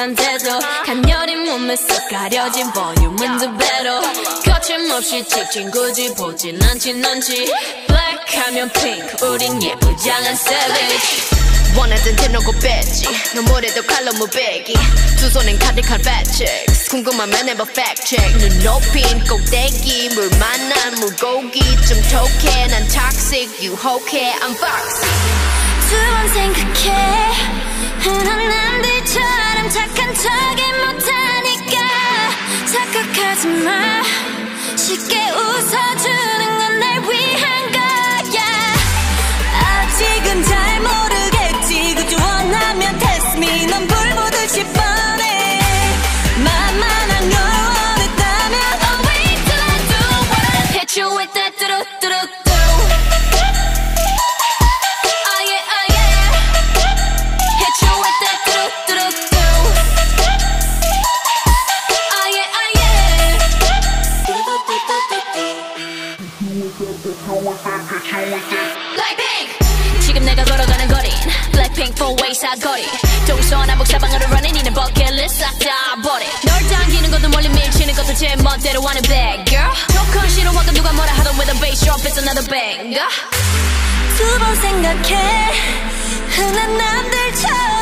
상태도 간녀린 몸에 쏙 가려진 볼륨은 두 배로 거침없이 찍힌 굳이 보진 않지 넌지 Black 하면 pink 우린 예쁘장한 savage 원하던 대놓고 뺐지 너무래도 칼로 무배기 두 손엔 가득한 fat checks 궁금하면 해봐 fact check 눈 높인 꼭대기 물 만난 물고기 좀 톡해 난 toxic 유혹해 I'm foxy 두 번 생각해 흔한 남들처럼 착한 척이 못하니까 착각하지 마 쉽게 웃어주는 건 날 위한 거야 아직은 잘 모르겠지 그저 원하면 test me 넌 불 보듯이 뻔해 만만한 걸 원했다면 Oh wait till I do what I hit you with that 뚜루뚜루뚜 BLACKPINK 지금 내가 걸어가는 거린 BLACKPINK 4-way 사거리 동서남북 사방으로 running 이는 버킷리스트 싹 다 버려 널 당기는 것도 멀리 밀치는 것도 제 멋대로 하는 bad girl 조건 싫어하고 누가 뭐라 하던 with a bass drop it's another banger 두 번 생각해 흔한 남들처럼